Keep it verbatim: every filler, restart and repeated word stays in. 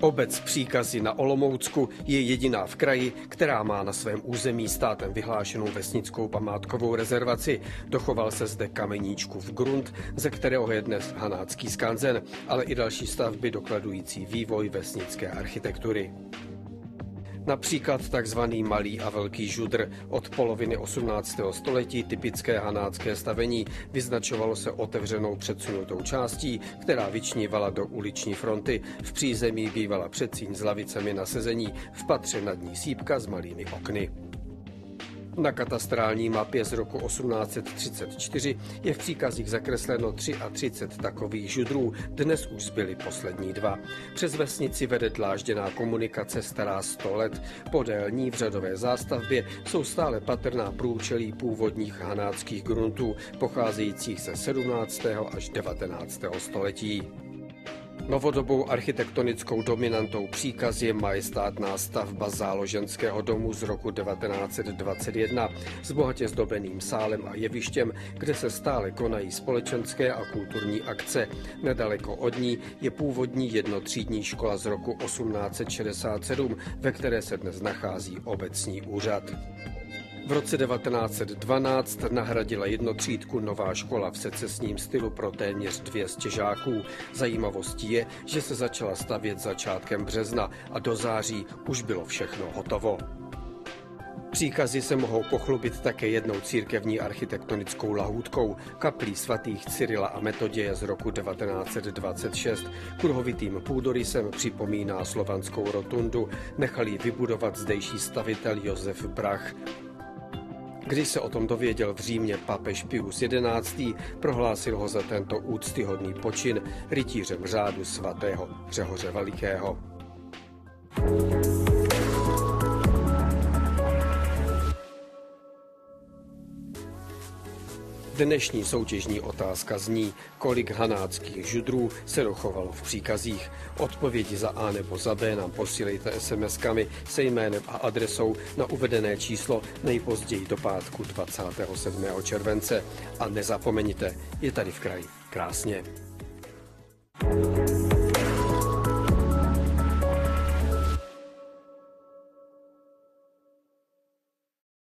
Obec Příkazy na Olomoucku je jediná v kraji, která má na svém území státem vyhlášenou vesnickou památkovou rezervaci. Dochoval se zde kameníčkův grunt, ze kterého je dnes hanácký skanzen, ale i další stavby dokladující vývoj vesnické architektury. Například takzvaný Malý a Velký Žudr, od poloviny osmnáctého století typické hanácké stavení, vyznačovalo se otevřenou předsunutou částí, která vyčnívala do uliční fronty. V přízemí bývala předsíň s lavicemi na sezení, v patře nad ní sýpka s malými okny. Na katastrální mapě z roku osmnáct set třicet čtyři je v Příkazích zakresleno třicet tři takových žudrů, dnes už zbyly poslední dva. Přes vesnici vede dlážděná komunikace stará sto let. Podél ní v řadové zástavbě jsou stále patrná průčelí původních hanáckých gruntů, pocházejících ze sedmnáctého až devatenáctého století. Novodobou architektonickou dominantou Příkaz je majestátná stavba záloženského domu z roku devatenáct set dvacet jedna s bohatě zdobeným sálem a jevištěm, kde se stále konají společenské a kulturní akce. Nedaleko od ní je původní jednotřídní škola z roku osmnáct set šedesát sedm, ve které se dnes nachází obecní úřad. V roce devatenáct set dvanáct nahradila jednotřídku nová škola v secesním stylu pro téměř dvě stě žáků. Zajímavostí je, že se začala stavět začátkem března a do září už bylo všechno hotovo. Příkazy se mohou pochlubit také jednou církevní architektonickou lahůdkou, kaplí svatých Cyrila a Metoděje z roku devatenáct set dvacet šest. Kruhovitým půdorysem připomíná slovanskou rotundu, nechal ji vybudovat zdejší stavitel Josef Brach. Když se o tom dověděl v Římě papež Pius jedenáctý, prohlásil ho za tento úctyhodný počin rytířem řádu svatého Řehoře Velikého. Dnešní soutěžní otázka zní, kolik hanáckých žudrů se dochovalo v Příkazích. Odpovědi za A nebo za B nám posílejte es em eskami se jménem a adresou na uvedené číslo nejpozději do pátku dvacátého sedmého července. A nezapomeňte, je tady v kraji krásně.